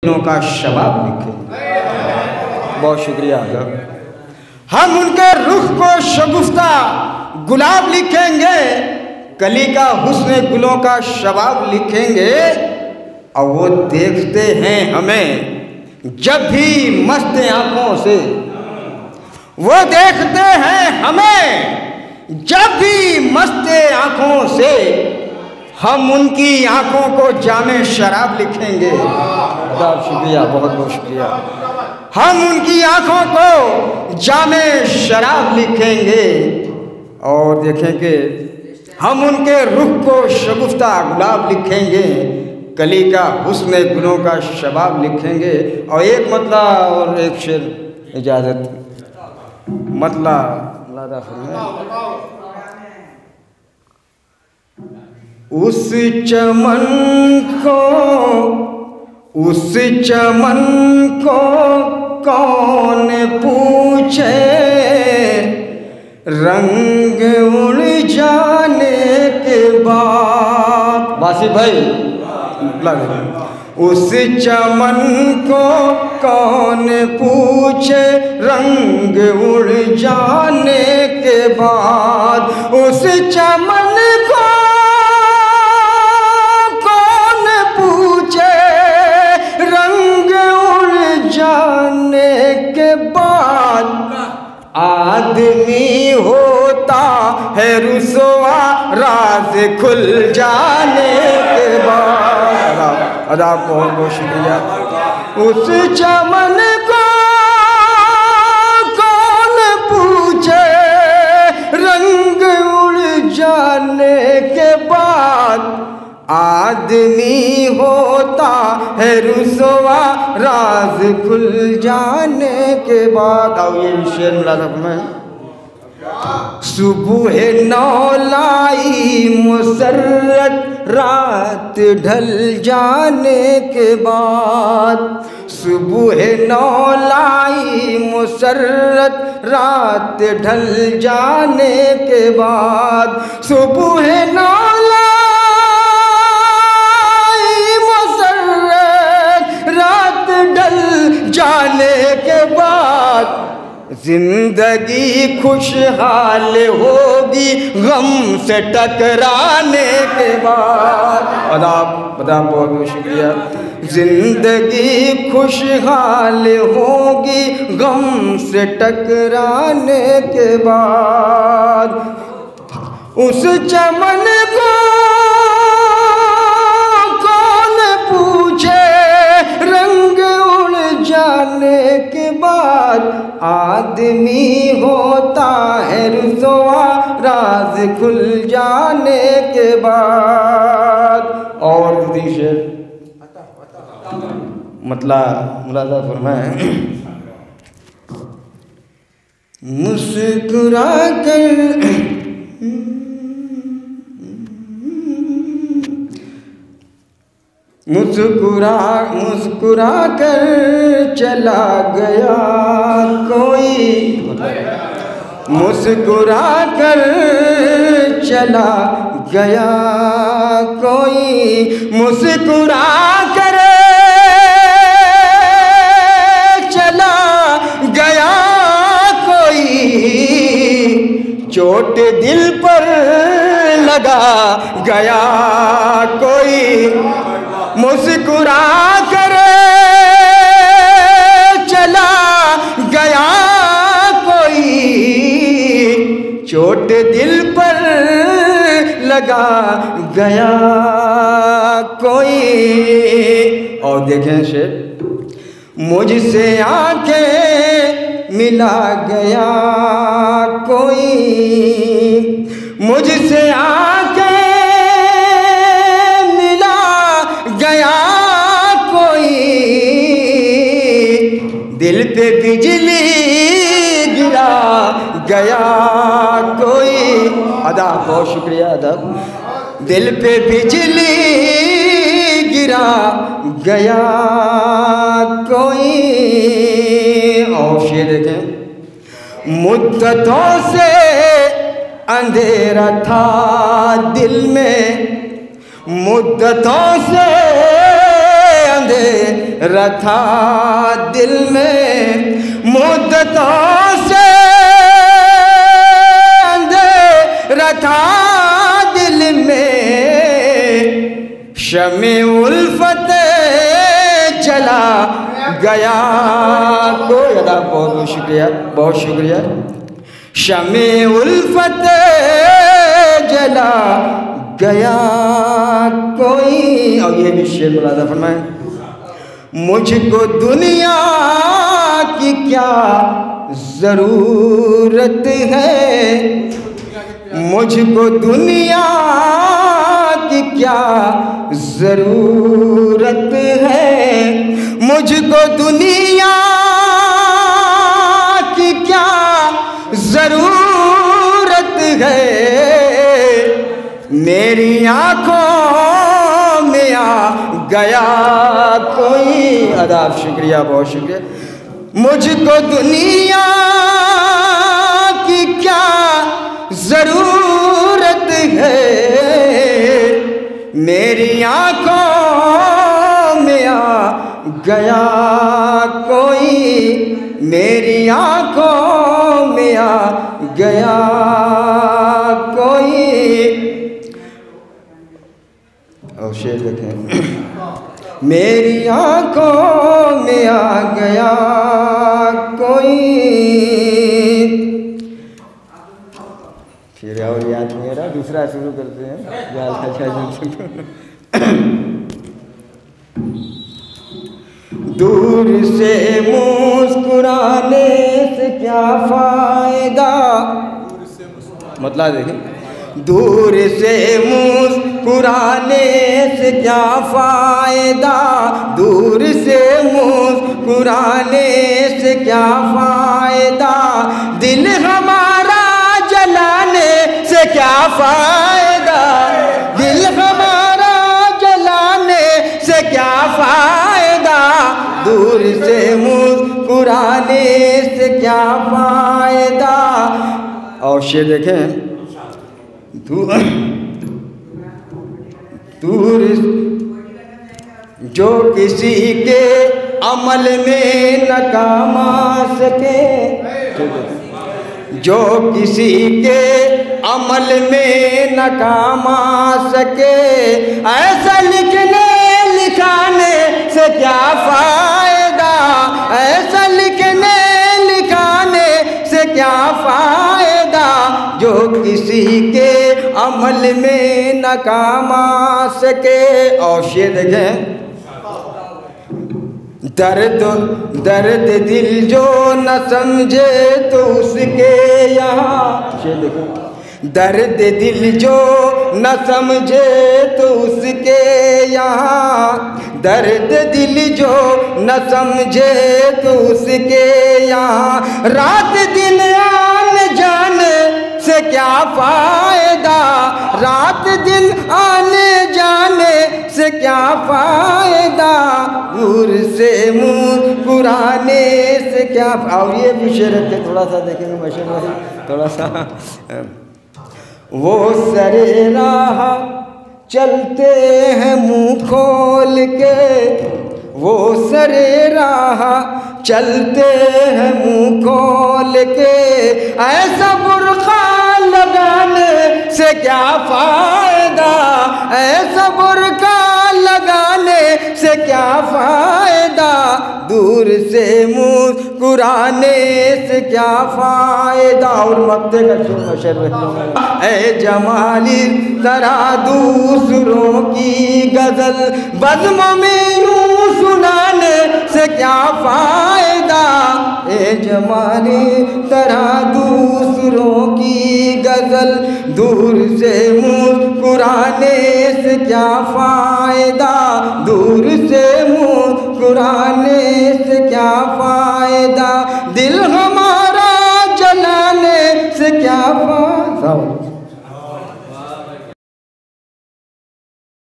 का शबाब लिखे। बहुत शुक्रिया। हम उनके रुख को शगुफ्ता गुलाब लिखेंगे, कली का हुस्न गुलों का शबाब लिखेंगे। और वो देखते हैं हमें जब भी मस्त आंखों से, वो देखते हैं हमें जब भी मस्त आंखों से, हम उनकी आंखों को जामे शराब लिखेंगे। बहुत शुक्रिया, बहुत बहुत शुक्रिया। हम उनकी आंखों को जामे शराब लिखेंगे और देखेंगे हम उनके रुख को शगुफ्ता गुलाब लिखेंगे, कली का हुस्न गुलों का शबाब लिखेंगे। और एक मतला और एक शेर इजाजत, मतला लादा फरमाए। उस चमन को कौन पूछे, रंग उड़ जाने के बाद। वासी भाई, उस चमन को कौन पूछे, रंग उड़ जाने के बाद। उस चमन को आदमी होता है रुसवा, राज खुल जाने के बाद। अदा बहुत बहुत शुक्रिया। उस चमन को कौन पूछे, रंग उड़ जाने के बाद। आदमी होता है रुसवा, राज खुल जाने के बाद। आओ ये शेर मुलाज़म में। सुबह नौलाई मुसर्रत, रात ढल जाने के बाद। सुबह नौलाई मुसर्रत, रात ढल जाने के बाद। सुबह नौलाई जाने के बाद, जिंदगी खुशहाल होगी गम से टकराने के बाद। बहुत बहुत शुक्रिया। जिंदगी खुशहाल होगी गम से टकराने के बाद। उस चमन को कौन पूछे, रंग उड़ जाने के बाद। आदमी होता है रुसवा, राज खुल जाने के बाद। और मतलब मुलाज़ा फरमाए। मुस्कुरा कर मुस्कुरा कर चला गया कोई, मुस्कुरा कर चला गया कोई। मुस्कुरा कर चला गया कोई, चोट दिल पर लगा गया कोई। मुस्कुरा कर चला गया कोई, चोट दिल पर लगा गया कोई। और देखें शेर। मुझसे आंखें मिला गया कोई, मुझसे आंखें दिल पे बिजली गिरा गया कोई। अदा बहुत शुक्रिया। अदा दिल पे बिजली गिरा गया कोई। और शेर देखें। मुद्दतों से अंधेरा था दिल में, मुद्दतों से अंधेरा रखा दिल में, मुद्दतों से अंधेरा था दिल में, शमे उल्फत जला गया। कोई अदा, बहुत बहुत शुक्रिया, बहुत शुक्रिया। शमे उल्फत जला गया कोई। और ये भी शेर मुलादा फरमाए, मुझको दुनिया की क्या ज़रूरत है, मुझको दुनिया की क्या ज़रूरत है, मुझको दुनिया की क्या ज़रूरत है, मेरी आँखों में आ गया कोई। अदाब, शुक्रिया, बहुत शुक्रिया। मुझको दुनिया की क्या ज़रूरत है, मेरी आँखों में आ गया कोई, मेरी आँखों में आ गया कोई। और शेर देखें, मेरी आँखों में आ गया कोई। फिर और याद नहीं आ रहा, दूसरा शुरू करते हैं। दूर से मुस्कुराने से क्या फायदा, मतलब देखिए, दूर से मुस्कुराने से क्या फायदा, दूर से मुस्कुराने से क्या फायदा, दिल हमारा जलाने से क्या फायदा, दिल हमारा जलाने से क्या फायदा, दूर से मुस्कुराने से क्या फायदा। और शेर देखें, दूर जो किसी के अमल में न काम आ सके, जो किसी के अमल में न काम आ सके, ऐसा लिखने लिखाने से क्या फायदा, ऐसा लिखने लिखाने से क्या फायदा, जो किसी के अमल में न काम आ सके। और शेर देखें, दर्द दर्द दिल जो न समझे तो उसके यहाँ, शेर देखें, दर्द दिल जो न समझे तो उसके यहाँ, दर्द दिल जो न समझे तो उसके यहाँ, रात दिन आने जाने से क्या फायदा, रात दिन आने जाने से क्या फायदा, दूर से मुस्कुराने से क्या। और ये भी शेर रखे, थोड़ा सा देखेंगे माशाअल्लाह, थोड़ा सा। वो सरे राह चलते हैं मुँह खोल के, वो सरे राह चलते हैं मुँह खोल के, ऐसा बुर्का लगाने से क्या फायदा, ऐसा बुर्का लगाने से क्या फायदा, दूर से मुस्कुराने से क्या फायदा। और मक्ते का शेर, ऐ जमाली तरह दूसरों की गजल बज़्म में यूं सुनाने से क्या फायदा, ऐ जमाली तरह दूसरों की गजल दूर से मुस्कुराने से क्या फायदा, दूर से मुस्कुराने से क्या फायदा, दिल हमारा जलाने से क्या फायदा।